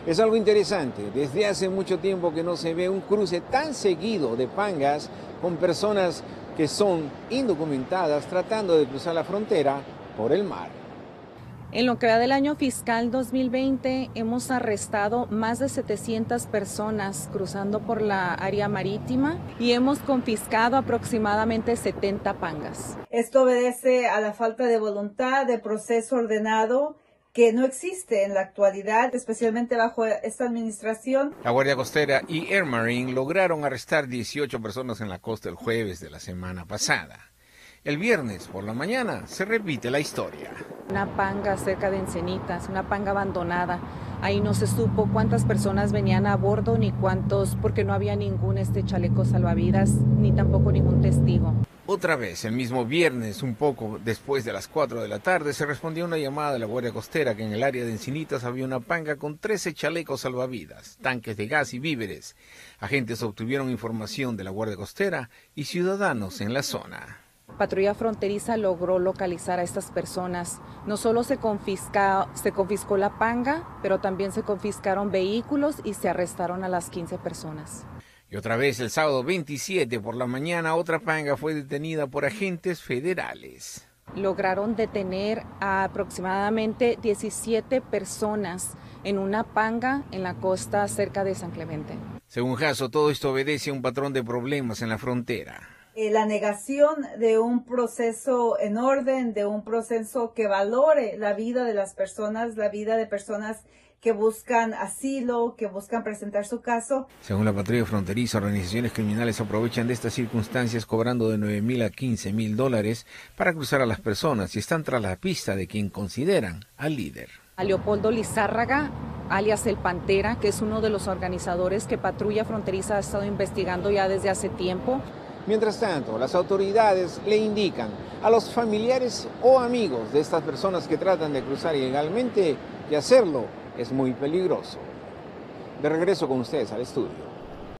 Es algo interesante, desde hace mucho tiempo que no se ve un cruce tan seguido de pangas con personas que son indocumentadas tratando de cruzar la frontera por el mar. En lo que va del año fiscal 2020, hemos arrestado más de 700 personas cruzando por la área marítima y hemos confiscado aproximadamente 70 pangas. Esto obedece a la falta de voluntad de proceso ordenado que no existe en la actualidad, especialmente bajo esta administración. La Guardia Costera y Air Marine lograron arrestar 18 personas en la costa el jueves de la semana pasada. El viernes por la mañana se repite la historia. Una panga cerca de Encinitas, una panga abandonada. Ahí no se supo cuántas personas venían a bordo ni cuántos, porque no había ningún chaleco salvavidas ni tampoco ningún testigo. Otra vez, el mismo viernes, un poco después de las 4 de la tarde, se respondió a una llamada de la Guardia Costera que en el área de Encinitas había una panga con 13 chalecos salvavidas, tanques de gas y víveres. Agentes obtuvieron información de la Guardia Costera y ciudadanos en la zona. Patrulla Fronteriza logró localizar a estas personas. No solo se confiscó la panga, pero también se confiscaron vehículos y se arrestaron a las 15 personas. Y otra vez el sábado 27 por la mañana, otra panga fue detenida por agentes federales. Lograron detener a aproximadamente 17 personas en una panga en la costa cerca de San Clemente. Según Jasso, todo esto obedece a un patrón de problemas en la frontera. La negación de un proceso en orden, de un proceso que valore la vida de las personas, la vida de personas que buscan asilo, que buscan presentar su caso. Según la patrulla fronteriza, organizaciones criminales aprovechan de estas circunstancias cobrando de $9,000 a $15,000 para cruzar a las personas y están tras la pista de quien consideran al líder. A Leopoldo Lizárraga, alias El Pantera, que es uno de los organizadores que Patrulla Fronteriza ha estado investigando ya desde hace tiempo. Mientras tanto, las autoridades le indican a los familiares o amigos de estas personas que tratan de cruzar ilegalmente que hacerlo es muy peligroso. De regreso con ustedes al estudio.